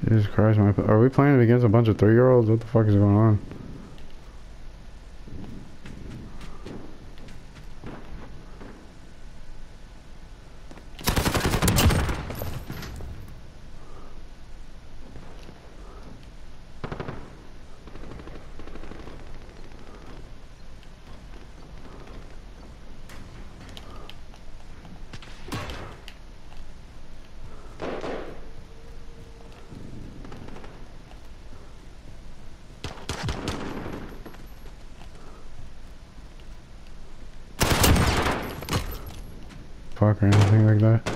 Jesus Christ, man. Are we playing against a bunch of 3-year-olds? What the fuck is going on? Fuck or anything like that.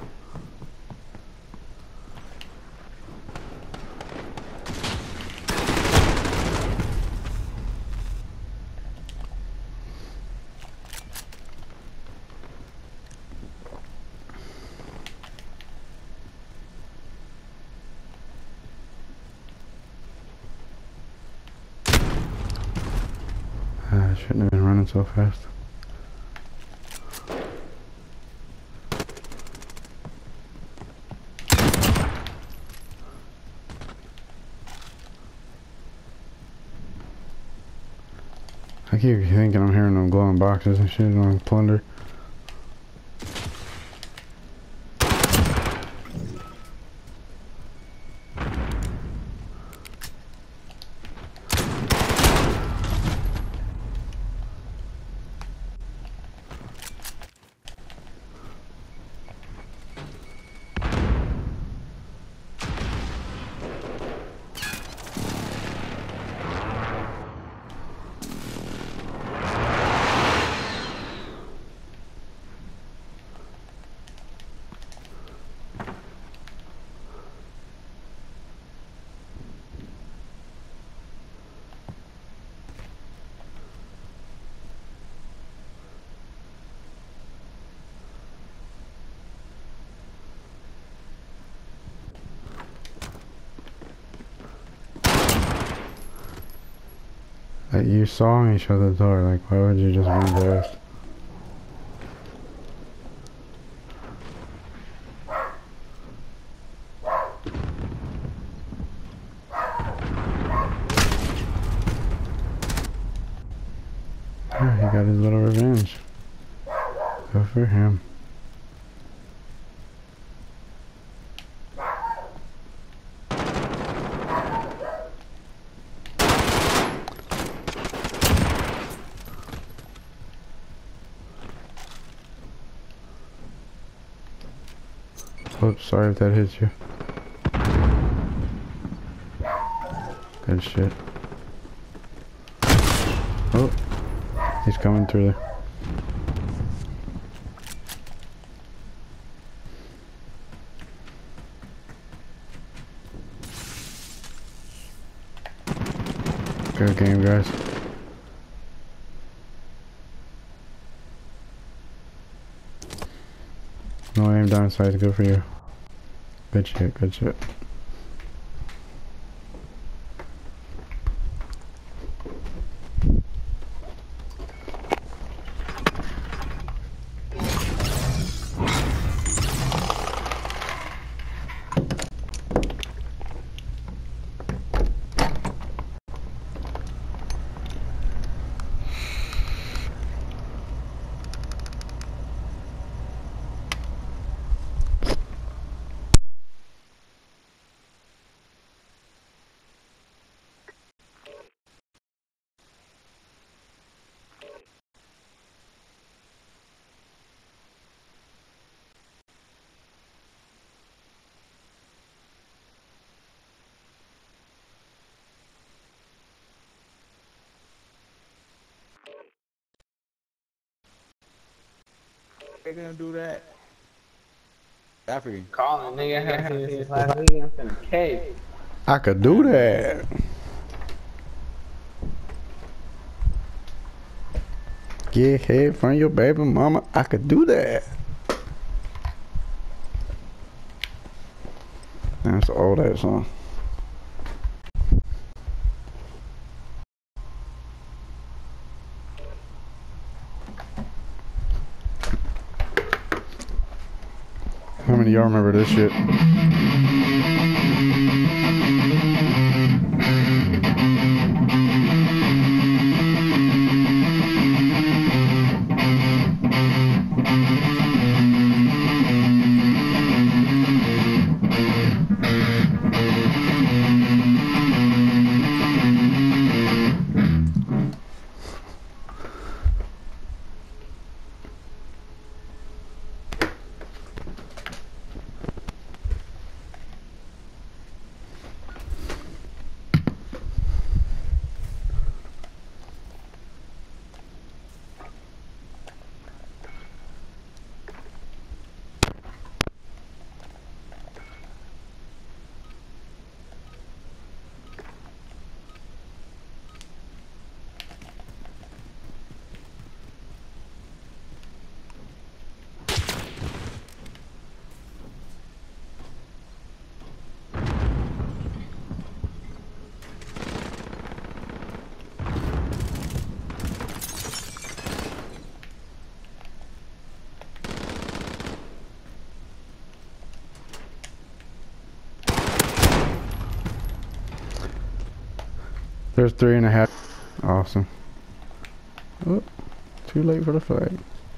I shouldn't have been running so fast. I keep thinking I'm hearing them glowing boxes and shit on plunder. You saw me shut the door, like why would you just run past? He got his little revenge. Go for him. Oops, sorry if that hits you. Good shit. Oh, he's coming through there. Good game, guys. No aim down sight, good for you. Good shit, good shit. They gonna do that. After Calling nigga, I haven't seen this last week. I'm finna cake. I could do that. Get head from your baby mama. I could do that. That's old ass song. How many of y'all remember this shit? There's 3.5. Awesome. Oh, too late for the fight.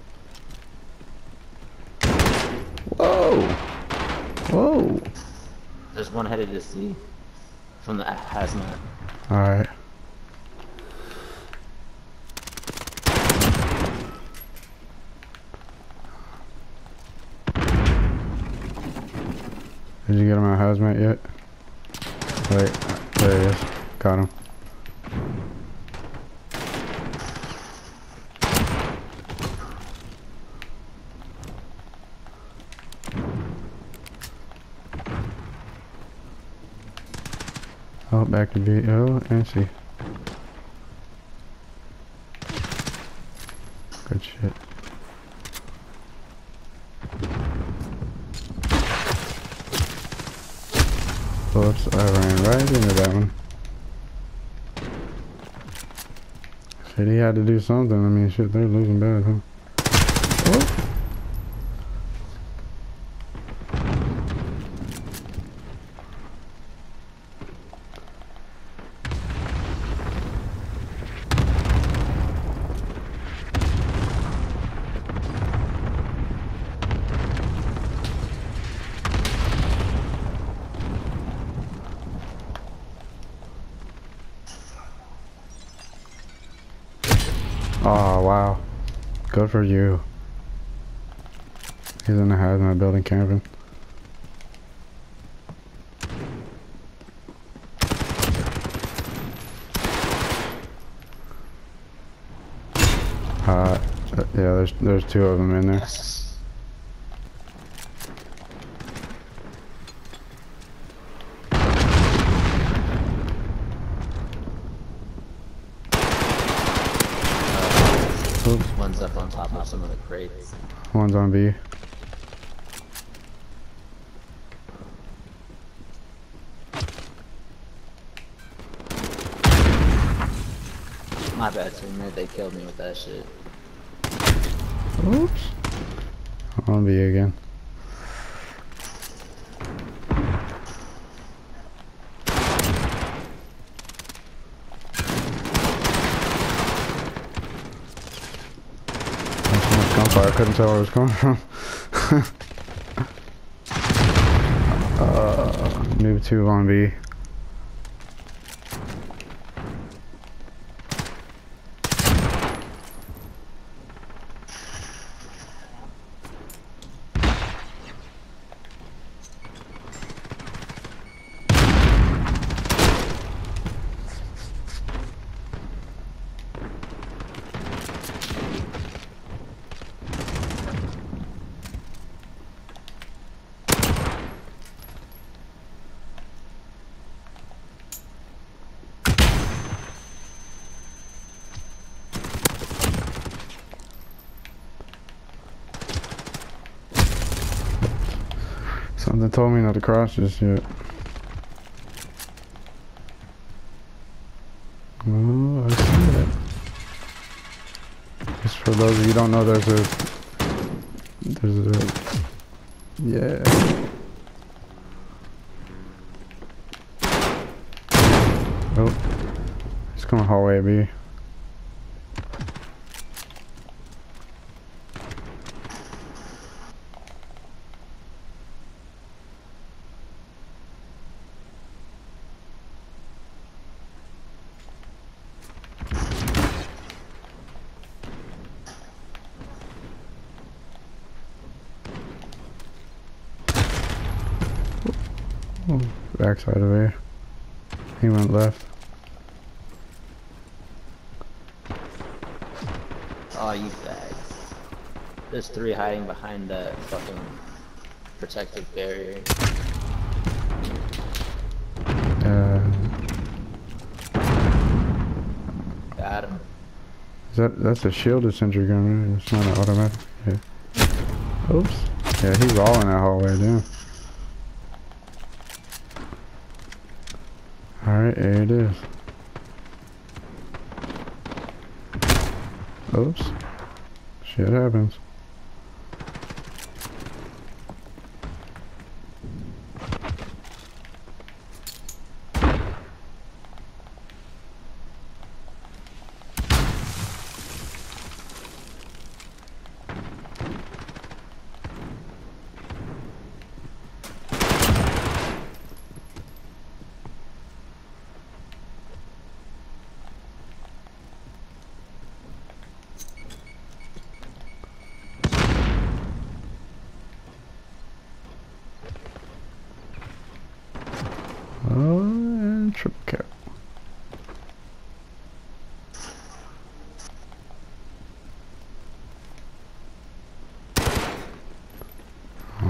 Whoa! Whoa! There's one headed to C from the hazmat. Alright. Did you get him out hazmat yet? Wait, there he is. Got him. Oh, back to B. Oh, and C. Good shit. Oops, I ran right into that one. Shit, he had to do something. I mean, shit, they're losing bad, huh? Oh. Oh, wow. Good for you. He's in the hazmat building camping. Yeah, there's two of them in there. Oops. One's up on top of some of the crates. One's on B. My bad, teammate. They killed me with that shit. Oops. On B again. Gunfire, I couldn't tell where it was coming from. Noob 2 on B. Something told me not to cross this yet. Oh, I see it. Just for those of you who don't know, there's a, yeah. Oh, he's going hallway B. Oh, backside of there. He went left. Oh, you bag. There's 3 hiding behind that fucking protective barrier. Got him. That's a shielded sentry gun, right? It's not an automatic. Yeah. Oops. Yeah, he's all in that hallway, damn. Alright, there it is. Oops. Shit happens.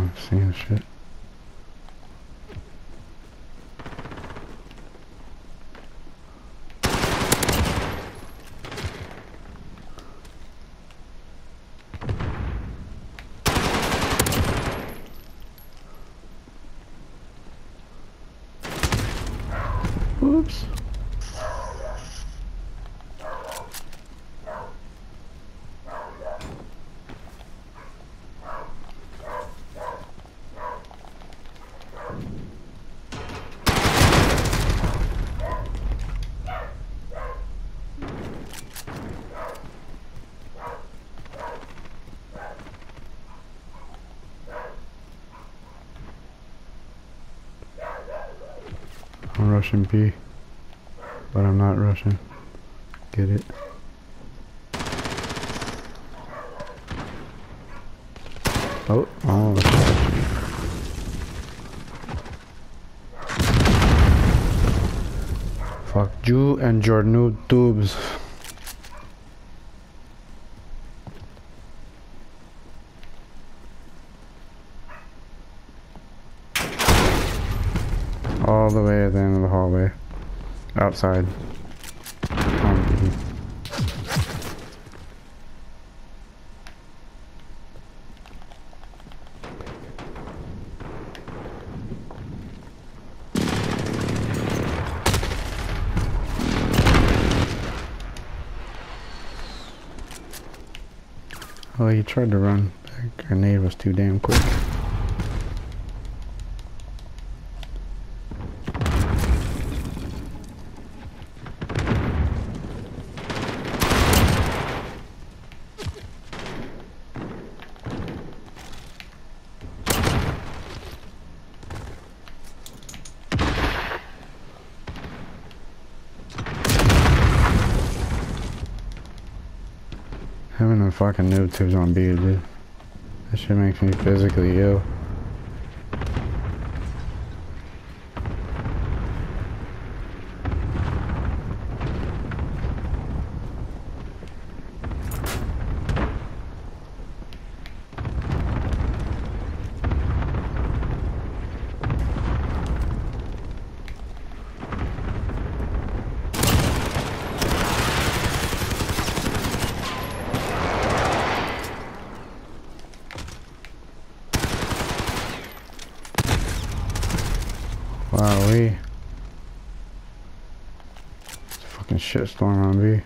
I'm seeing shit. Oops. I'm rushing B, but I'm not rushing. Get it? Oh, fuck you and your new tubes. All the way at the end of the hallway. Outside. On B. Oh, he tried to run. That grenade was too damn quick. Having a fucking noob tubes on B, dude. That shit makes me physically ill. Wowee. It's a fucking shitstorm on B.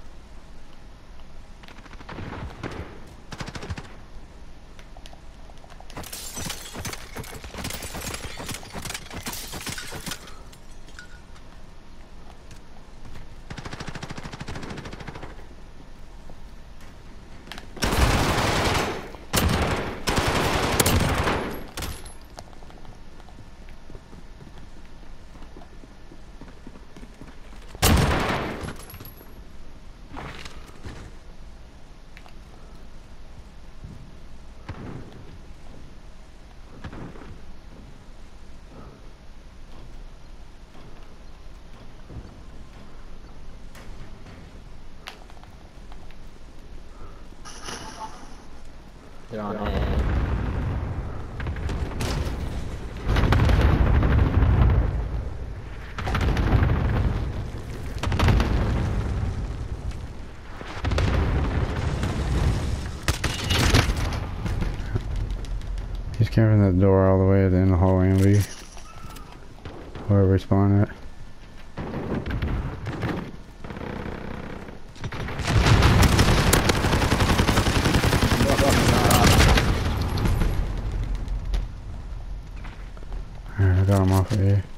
They're on A. He's camping that door all the way at the end of the hallway and B. Wherever we spawn at. Alright, I got him off of A.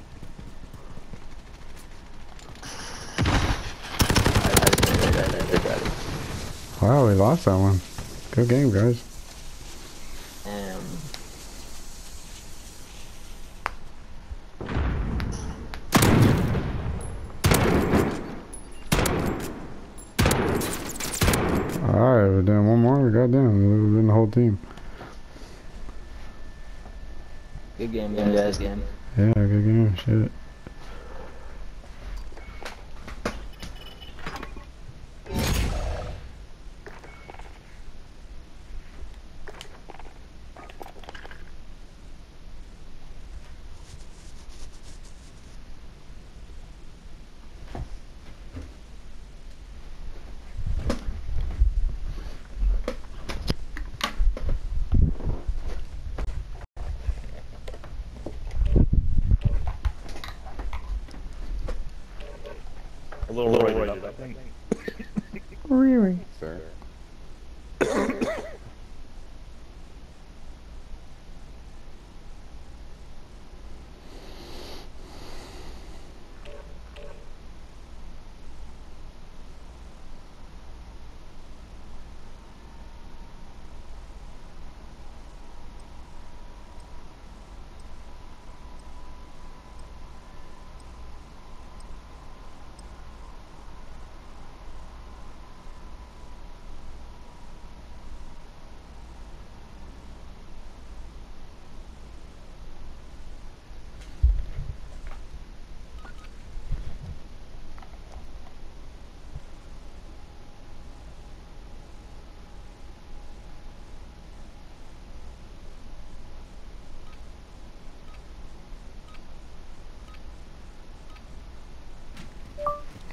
Wow, we lost that one. Good game, guys. Alright, we're doing one more. Goddamn, we've been the whole team. Good game, guys. Game. Yeah, good game. Shit.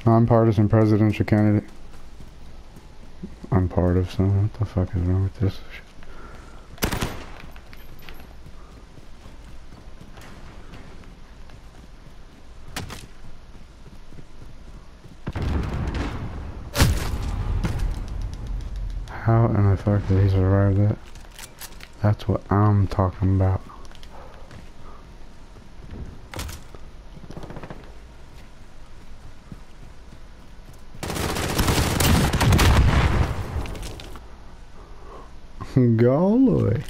Nonpartisan presidential candidate. I'm part of something. What the fuck is wrong with this shit? How in the fuck did he survive that? That's what I'm talking about. Golly.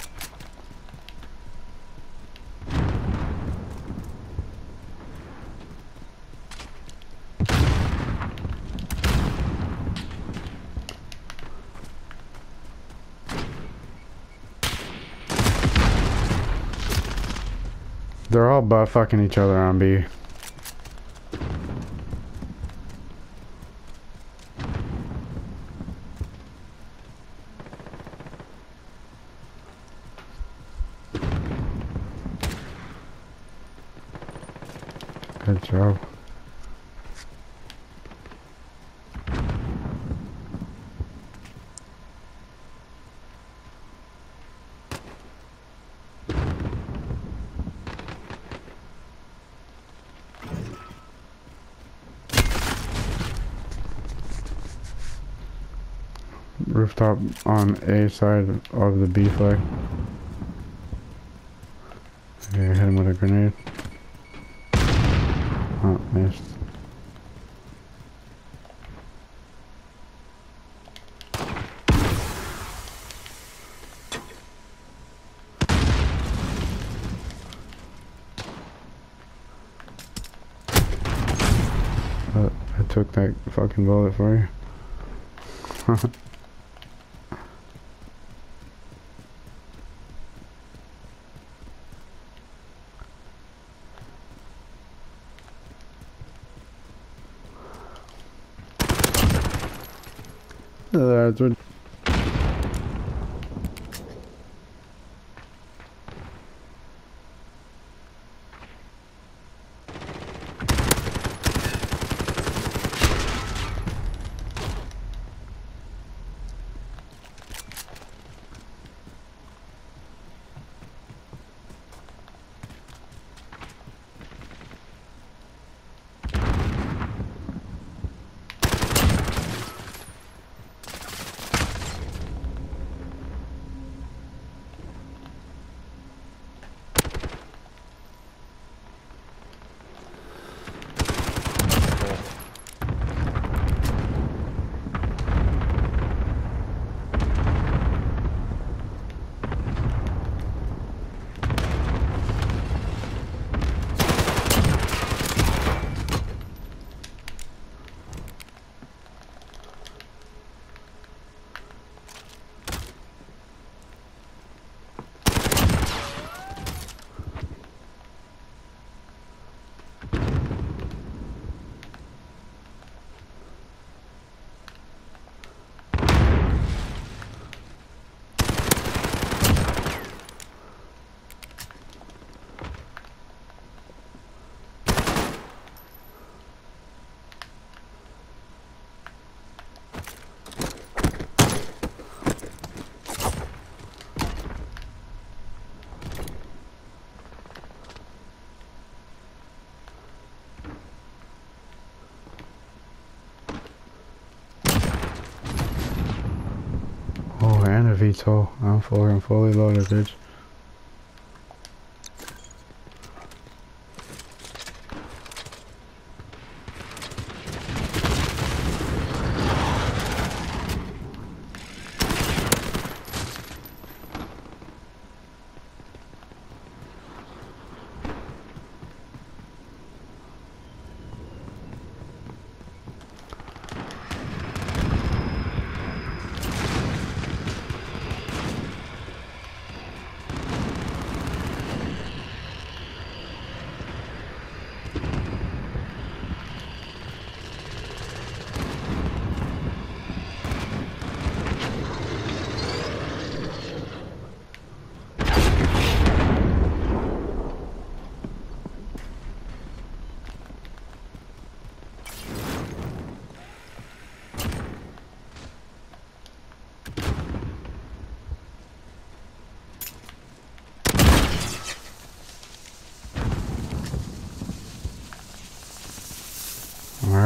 They're all butt fucking each other on B. Good job. Rooftop on A side of the B flag. Okay, hit him with a grenade. Oh, missed. I took that fucking bullet for you. That's what. Oh, and a VTOL. I'm fully loaded, bitch.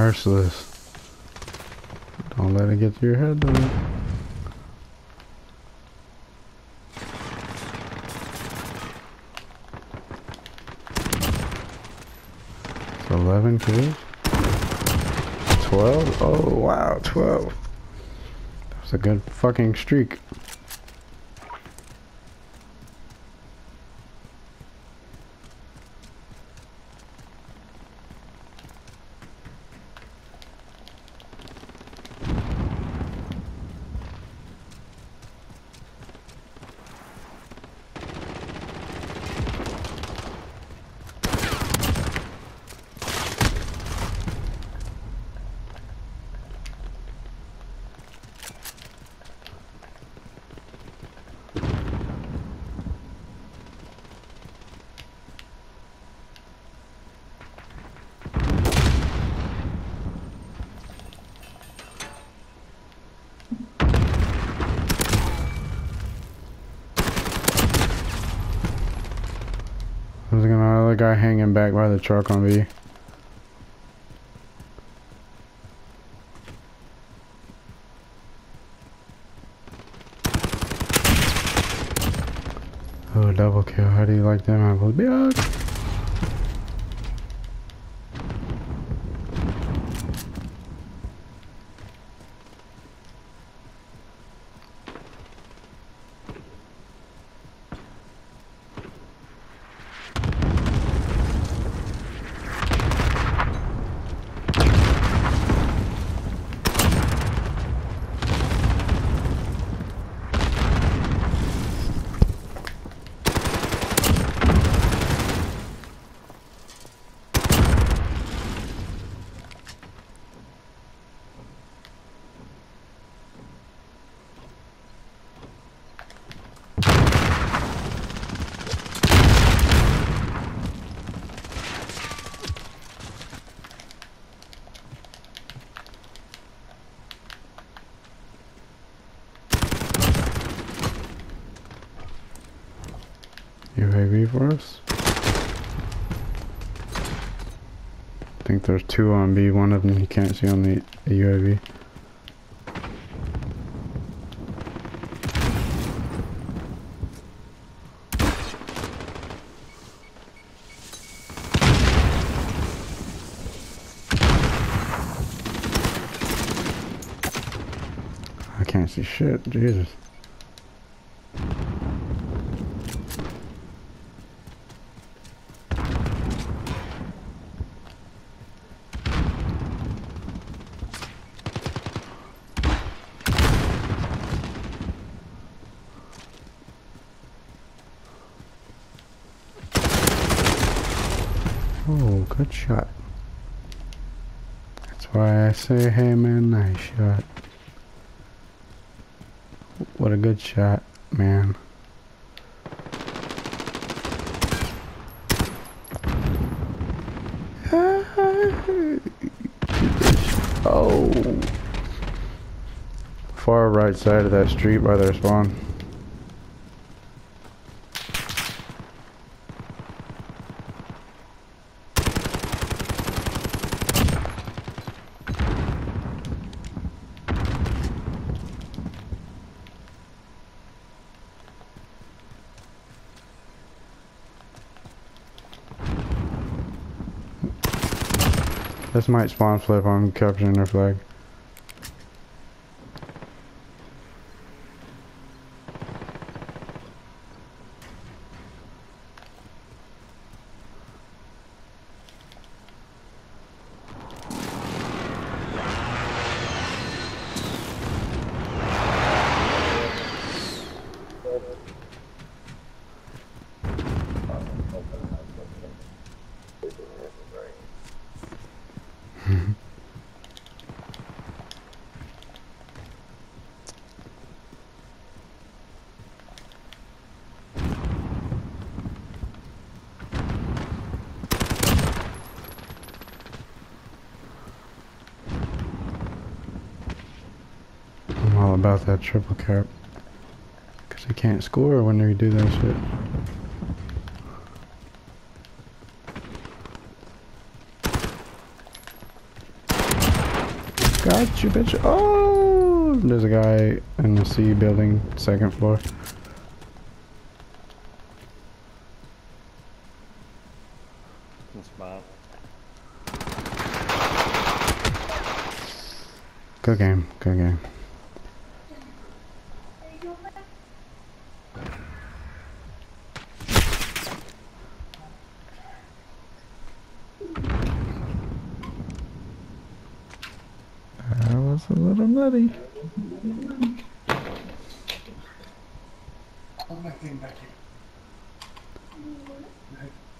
merciless. Don't let it get to your head, though. It's 11 kills. 12? Oh, wow, 12. That was a good fucking streak. There's another guy hanging back by the truck on B. Oh, double kill. How do you like them apples? Bitch! UAV for us. I think there's two on B, one of them you can't see on the UAV. I can't see shit, Jesus. Oh, good shot. That's why I say, hey man, nice shot. What a good shot, man. Oh. Far right side of that street by their spawn. This might spawn flip, I'm capturing their flag. I'm all about that triple cap. Because they can't score when they do that shit. Got you, bitch. Oh, there's a guy in the C building, second floor. Good spot. Good game, good game. That was a little nutty. Put my thing back here.